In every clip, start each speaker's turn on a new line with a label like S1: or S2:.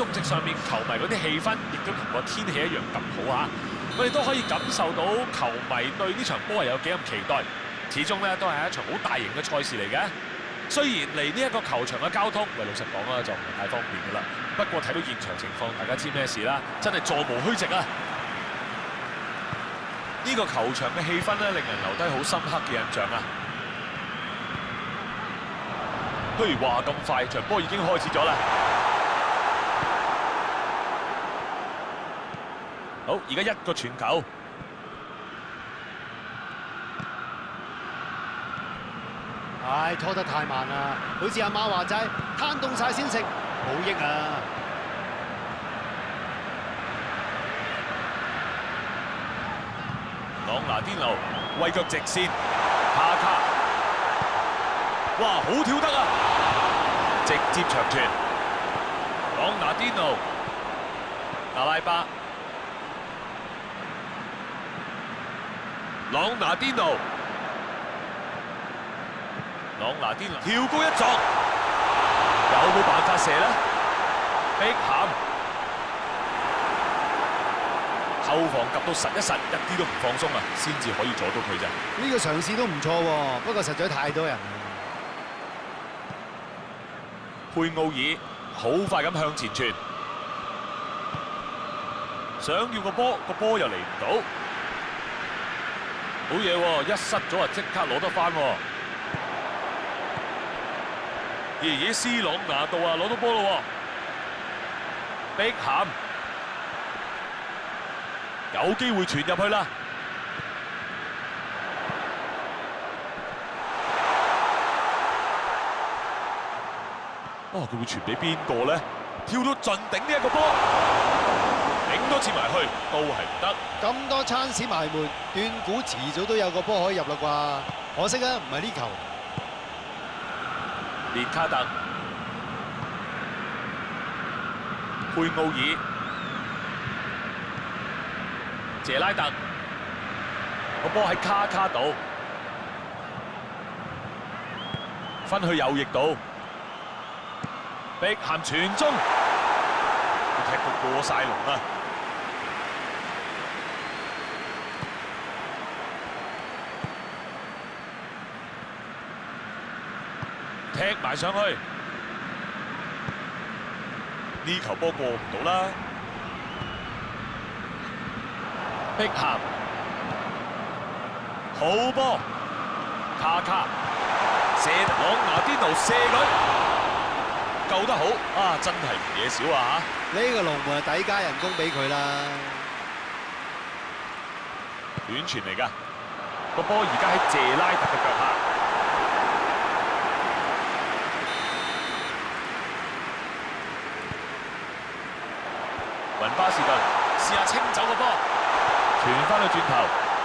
S1: 足跡上面球迷嗰啲氣氛，亦都同個天氣一樣咁好啊！我哋都可以感受到球迷對呢場波係有幾咁期待。始終咧都係一場好大型嘅賽事嚟嘅。雖然離呢一個球場嘅交通，喂老實講啦，就唔係太方便㗎啦。不過睇到現場情況，大家知咩事啦？真係座無虛席啊！呢個球場嘅氣氛咧，令人留低好深刻嘅印象啊！譬如話咁快，場波已經開始咗啦。好，而家一個傳球，
S2: 唉，拖得太慢啦，好似阿媽話齋，攤凍晒先食，冇益啊！
S1: 朗拿甸奴為腳直線，卡卡，哇，好跳得啊！直接長傳，朗拿甸奴，阿拉巴，朗拿甸奴，朗拿甸奴跳高一撞，有冇辦法射呢？碧咸。後防及到實一實，一啲都唔放鬆啊，先至可以阻到佢啫。
S2: 呢個嘗試都唔錯喎，不過實在太多人啦。
S1: 佩奧爾好快咁向前傳，想要個波又嚟唔到，好嘢喎！一失咗啊，即刻攞得翻喎。爺爺斯朗拿度啊，攞到波咯喎！碧咸。有機會傳入去啦！哦，佢會傳俾邊個咧？跳到盡頂呢一個波，頂多次埋去都係唔得。
S2: 咁多餐屎埋門，斷估遲早都有個波可以入啦啩？可惜啊，唔係呢球。
S1: 列卡特、佩奧爾。謝拉特個波喺卡卡度，分去右翼度，碧咸傳中，踢到過晒龍啊！踢埋上去，呢球波過唔到啦！碧咸好波，卡卡射朗拿甸奴射佢，救得好啊！真係唔嘢少啊嚇！
S2: 呢個龍門係抵加人工俾佢啦。
S1: 短傳嚟㗎，個波而家喺謝拉特嘅腳下。雲巴士頓試下清走個波。傳翻去轉頭，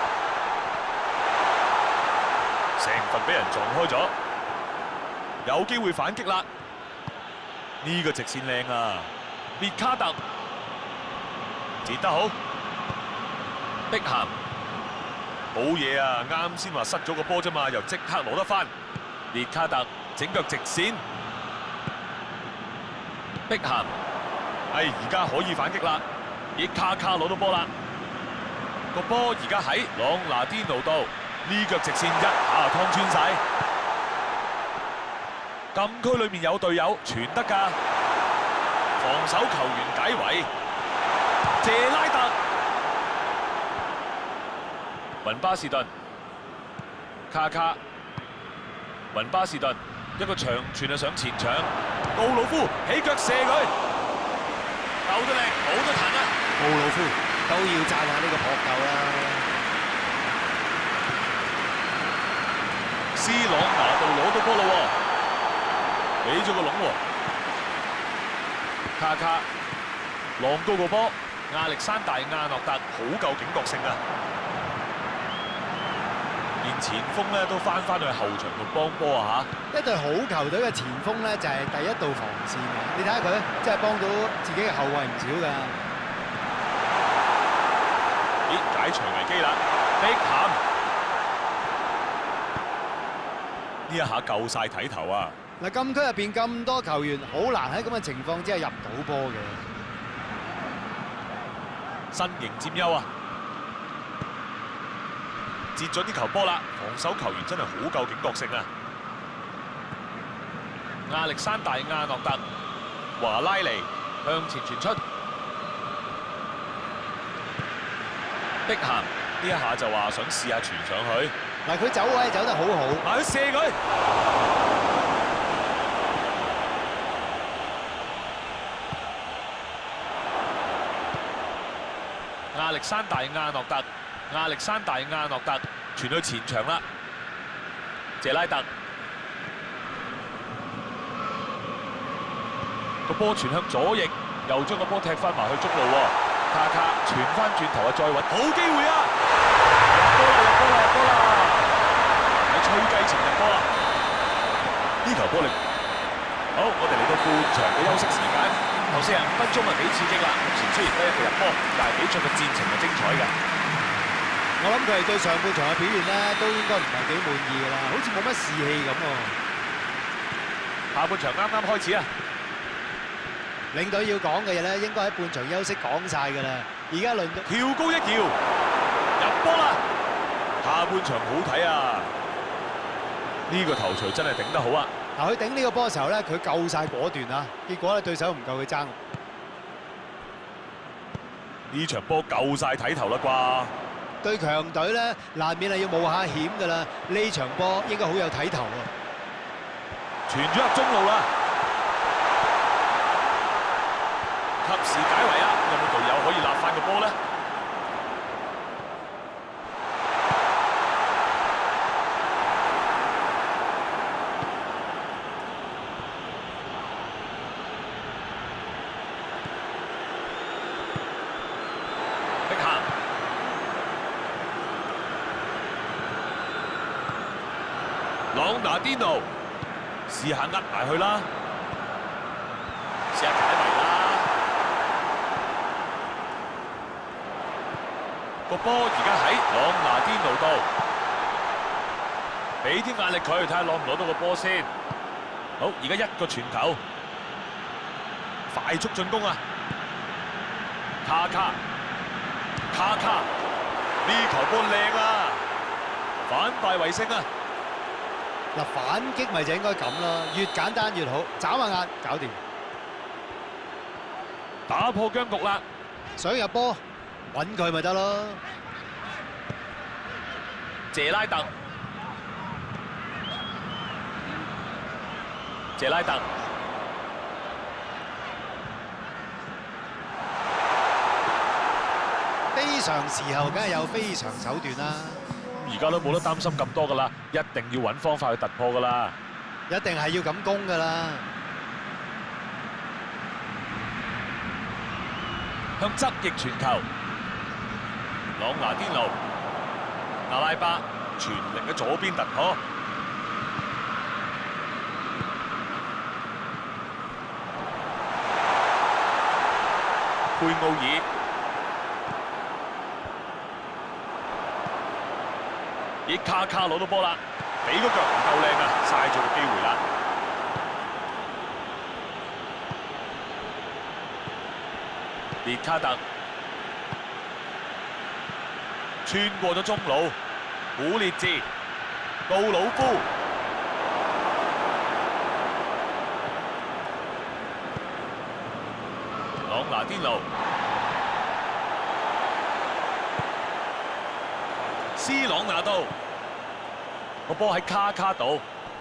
S1: 成份俾人撞開咗，有機會反擊啦！呢個直線靚啊！列卡特截得好，碧咸冇嘢啊！啱先話失咗個波啫嘛，又即刻攞得翻。列卡特整腳直線，碧咸，而家可以反擊啦！亦卡卡攞到波啦！個波而家喺朗拿甸奴度，呢腳直線一下劏穿晒。禁區裏面有隊友傳得㗎，防守球員解圍，謝拉特、雲巴士頓、卡卡、雲巴士頓一個長傳啊上前搶，奧魯夫起腳射佢，鬥得靚，冇得彈啊！
S2: 奧魯夫。都要讚下呢個撲救啦！
S1: 斯朗拿度攞到波咯喎，俾咗個籠喎。卡卡浪高個波，亞歷山大亞諾特好夠警覺性啊！連前鋒咧都翻去後場度幫波啊嚇！
S2: 一隊好球隊嘅前鋒咧就係第一道防線嘅，你睇下佢真係幫到自己嘅後衞唔少㗎。
S1: 解除危機啦！碧咸呢一下夠晒睇頭啊！
S2: 嗱，禁區入邊咁多球員，好難喺咁嘅情況之下入到波嘅。
S1: 身形佔優啊！截咗啲球波啦，防守球員真係好夠警覺性啊！亞歷山大亞諾特、華拉尼向前傳出，碧咸呢一下就話想試下傳上去，
S2: 嗱，佢走位走得好好，
S1: 埋去射佢。亞歷山大亞諾特，亞歷山大亞諾特傳去前場啦，謝拉特個波傳向左翼，又將個波踢翻埋去中路喎。卡卡傳翻轉頭啊，再揾好機會啊！入波啦！喺吹雞前入波啦！呢球波力好，我哋嚟到半場嘅休息時間。頭45分鐘啊，幾刺激啦！目前雖然得一個入波，但係比賽嘅戰情係精彩嘅。
S2: 我諗佢哋對上半場嘅表現咧，都應該唔係幾滿意㗎啦，好似冇乜士氣咁喎。
S1: 下半場啱啱開始啊！
S2: 領隊要講嘅嘢咧，應該喺半場休息講晒㗎啦。而家輪到
S1: 跳高一搖，入波啦！下半場好睇啊！呢個頭槌真係頂得好啊！
S2: 嗱，佢頂呢個波嘅時候咧，佢夠晒果斷啊！結果咧，對手唔夠佢爭。
S1: 呢場波夠晒睇頭啦啩！
S2: 對強隊咧，難免係要冒下險㗎啦。呢場波應該好有睇頭啊！
S1: 傳咗入中路啦，及時解圍啊！有冇隊友可以立翻個波咧？碧咸，朗拿甸奴，試下呃埋去啦，試下解圍啦。個波而家喺朗拿甸奴度，俾啲壓力佢，睇下攞唔攞到個波先。好，而家一個傳球，快速進攻啊！卡卡，呢球波靚啊！反敗為勝啊！
S2: 嗱，反擊咪就應該咁啦，越簡單越好，眨下眼搞掂，
S1: 打破僵局啦！
S2: 想入波揾佢咪得咯。
S1: 謝拉特，
S2: 非常時候梗係有非常手段啦，
S1: 而家都冇得擔心咁多噶啦，一定要揾方法去突破噶啦。
S2: 一定係要咁攻㗎啦。
S1: 向側翼傳球，朗拿甸奴、阿拉巴全力喺左邊突破，佩奧爾。以卡卡攞到波啦，俾個腳唔夠靚啊，嘥咗個機會啦。列卡特穿過咗中路，古列治、杜魯夫、朗拿甸奴、斯朗拿度，個波喺卡卡度，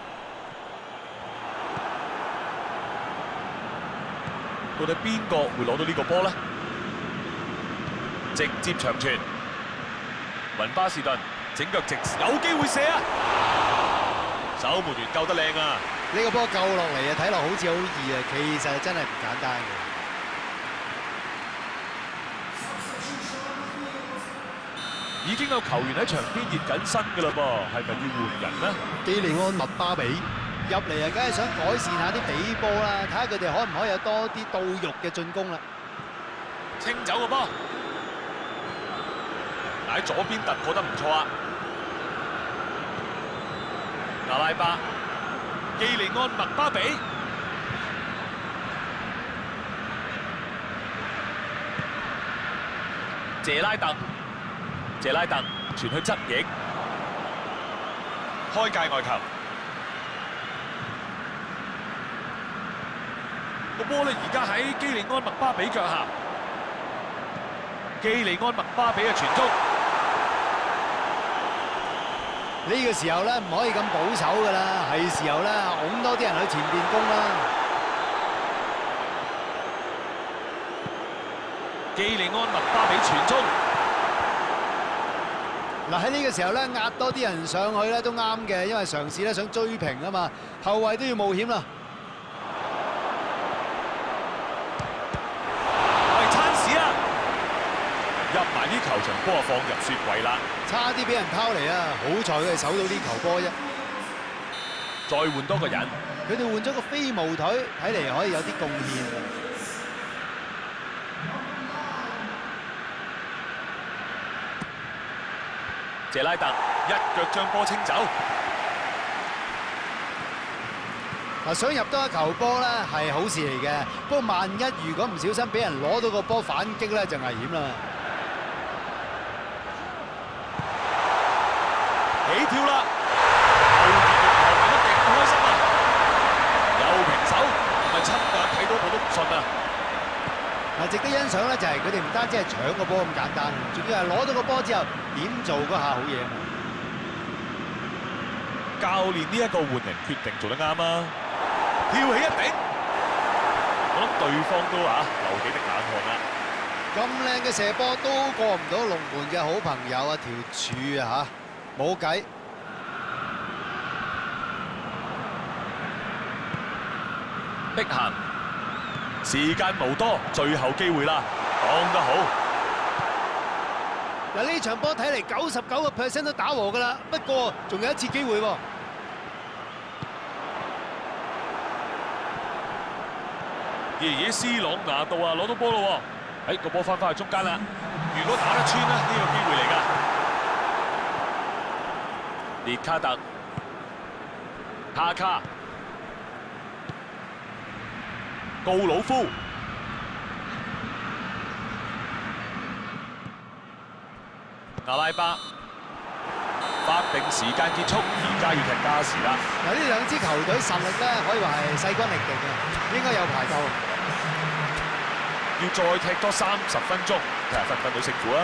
S1: 到底邊個會攞到呢個波呢？直接長傳，雲巴士頓整腳直，有機會射啊！守門員救得靚啊！
S2: 呢個波救落嚟啊，睇落好似好易啊，其實真係唔簡單嘅。
S1: 已經有球員喺場邊熱緊身㗎啦噃，係咪要換人呢？
S2: 基利安麥巴比入嚟啊，梗係想改善下啲比波啦，睇下佢哋可唔可以有多啲到肉嘅進攻啦。
S1: 清走個波，喺左邊突破得唔錯啊！阿拉巴基利安麥巴比，謝拉特傳去側翼，開界外球。個波咧而家喺基利安麥巴比腳下，基利安麥巴比嘅傳中。
S2: 呢個時候咧唔可以咁保守㗎啦，係時候咧擁多啲人去前邊攻啦。
S1: 基利安麥巴比傳中。
S2: 嗱喺呢個時候咧壓多啲人上去咧都啱嘅，因為嘗試咧想追平啊嘛，後衞都要冒險啦。
S1: 喂，찬스啊！入埋啲球場波啊，放入雪櫃啦！
S2: 差啲俾人拋離啊！好彩佢哋守到啲球波啫。
S1: 再換多個人，
S2: 佢哋換咗個飛毛腿，睇嚟可以有啲貢獻。
S1: 謝拉特一腳將波清走。
S2: 嗱，想入多一球波咧係好事嚟嘅，不過萬一如果唔小心俾人攞到個波反擊咧就危險啦。
S1: 起跳啦！後面嘅球迷一定開心啊！又平手，唔係親眼睇到我都唔信啊！
S2: 嗱，值得欣賞咧就係佢哋唔單止係搶個波咁簡單，仲要係攞到個波之後點做嗰下好嘢啊！
S1: 教練呢一個換人決定做得啱啊！跳起一頂，我諗對方都流幾滴冷汗啦！
S2: 咁靚嘅射波都過唔到龍門嘅好朋友啊，條柱啊嚇，冇計。
S1: 碧咸，時間無多，最後機會啦，講得好。
S2: 嗱，呢場波睇嚟99% 都打和㗎啦，不過仲有一次機會喎。
S1: 爺爺斯朗拿度啊，攞到波咯喎！個波翻返去中間啦。如果打得穿咧，呢個機會嚟㗎。列卡特、卡卡、高魯夫、阿拉巴。法定時間結束，而家要踢加時啦。
S2: 嗱，呢兩支球隊實力咧可以話係勢均力敵嘅，應該有排鬥。
S1: 要再踢多30分鐘，睇下分唔分到勝負啊！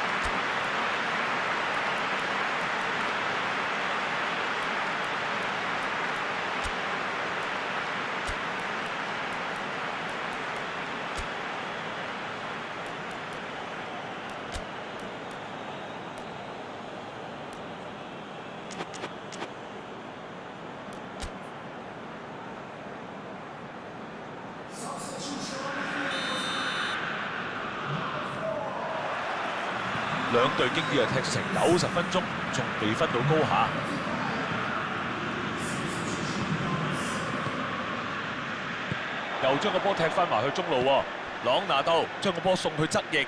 S1: 兩隊經已係踢成90分鐘，仲未分到高下。又將個波踢翻埋去中路喎，朗拿度將個波送去側翼，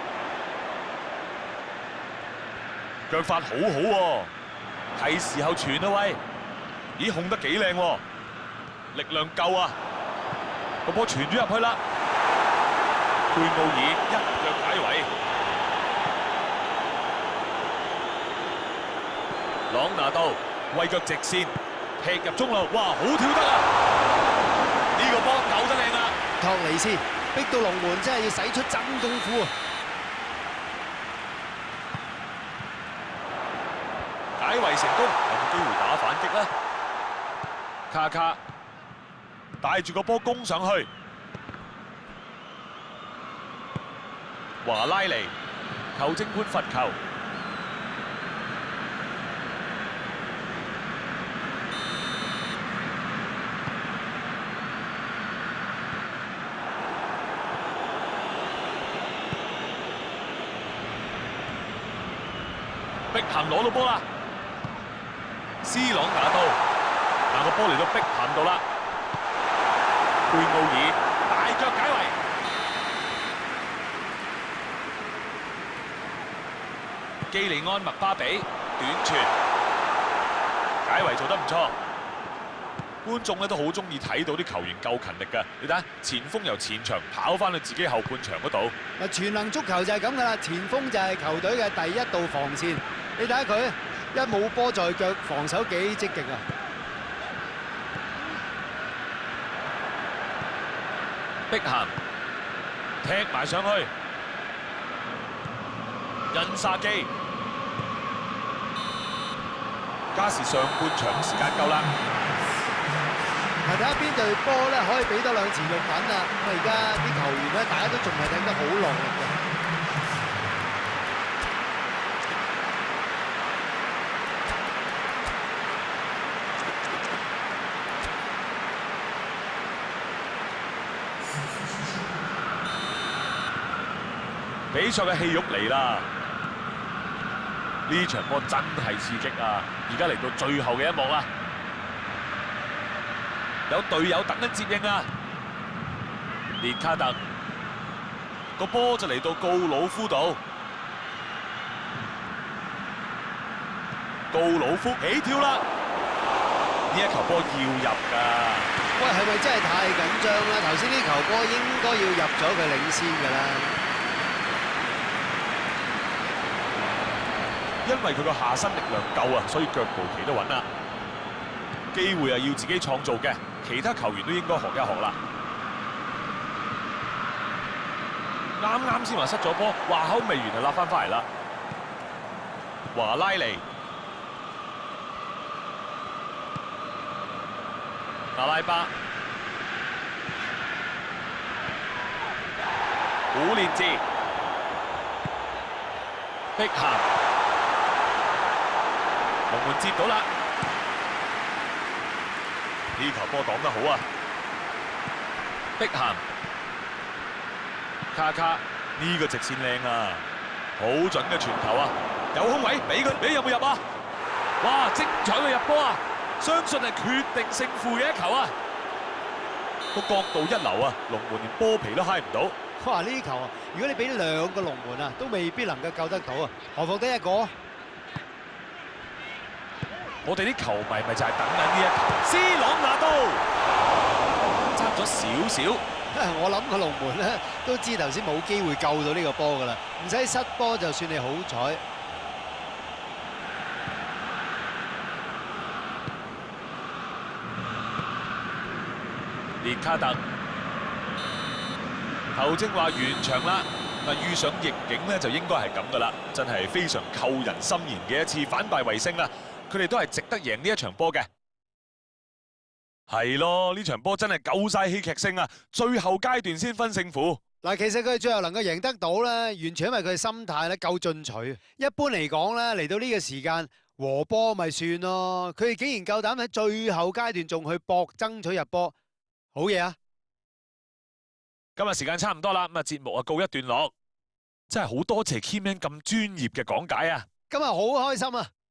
S1: 腳法好好喎，係時候傳啦喂！咦，控得幾靚喎，力量夠啊！個波傳咗入去啦，貝奧爾一腳解圍。朗拿度為腳直線踢入中路，哇！好跳得啊！呢個波救得靚啊！
S2: 托尼斯逼到龍門真係要使出真功夫啊！
S1: 解圍成功，有冇機會打反擊呢？卡卡帶住個波攻上去，華拉尼球證判罰球。碧咸攞到波啦，斯朗拿度，但個波嚟到碧咸度啦，貝奧爾大腳解圍，基利安麥巴比短傳，解圍做得唔錯， 觀眾咧都好中意睇到啲球員夠勤力㗎。你睇下前鋒由前場跑翻去自己後半場嗰度。
S2: 嗱，全能足球就係咁噶啦，前鋒就係球隊嘅第一道防線。你睇下佢一冇波在腳，防守幾積極啊！
S1: 碧咸踢埋上去，印沙基，加時上半場時間夠啦。
S2: 嗱，睇下邊隊波咧可以俾多2次肉品啊！咁啊，而家啲球員咧，大家都仲係踢得好落力嘅。
S1: 比賽嘅戲肉嚟啦！呢場波真係刺激啊！而家嚟到最後嘅一幕啦，有隊友等緊接應啊！列卡特個波就嚟到告魯夫度，告魯夫起跳啦！呢一球波要入㗎。
S2: 喂，係咪真係太緊張啦？頭先呢球波應該要入咗佢領先㗎啦。
S1: 因為佢個下身力量夠啊，所以腳步企得穩啦。機會係要自己創造嘅，其他球員都應該學一學啦。啱先話失咗波，話口未完就揦翻嚟啦。華拉尼、阿拉巴、古列治、碧咸。龍門接到啦，呢球波擋得好啊！碧咸、卡卡呢個直線靚啊，好準嘅傳球啊！有空位俾佢，你有冇入啊？哇！精彩嘅入波啊！相信係決定勝負嘅一球啊！個角度一流啊，龍門連波皮都揩唔到。
S2: 哇！呢球啊，如果你俾2個龍門啊，都未必能夠救得到啊，何況得1個？
S1: 我哋啲球迷咪就係等緊呢一球 ，C 朗拿度爭咗少少。
S2: 我諗個龍門咧都知頭先冇機會救到呢個波噶啦，唔使失波就算你好彩。
S1: 列卡特球證話完場啦，遇上逆境咧就應該係咁噶啦，真係非常扣人心弦嘅一次反敗為勝啦。佢哋都係值得贏呢一場波嘅，係咯，呢場波真係夠晒戲劇性啊！最後階段先分勝負。
S2: 嗱，其實佢最後能夠贏得到咧，完全因為佢嘅心態咧夠進取。一般嚟講咧，嚟到呢個時間和波咪算咯，佢哋竟然夠膽喺最後階段仲去搏爭取入波，好嘢啊！
S1: 今日時間差唔多啦，咁啊節目啊告一段落，真係好多謝 Keyman 咁專業嘅講解啊！
S2: 今日好開心啊！